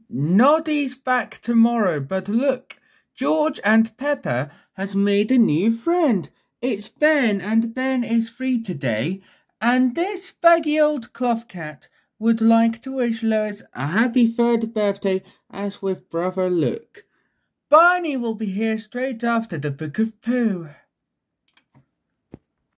Noddy's back tomorrow, but look, George and Peppa has made a new friend. It's Ben, and Ben is free today, and this baggy old cloth cat would like to wish Lois a happy 3rd birthday as with brother Luke. Barney will be here straight after the Book of Pooh.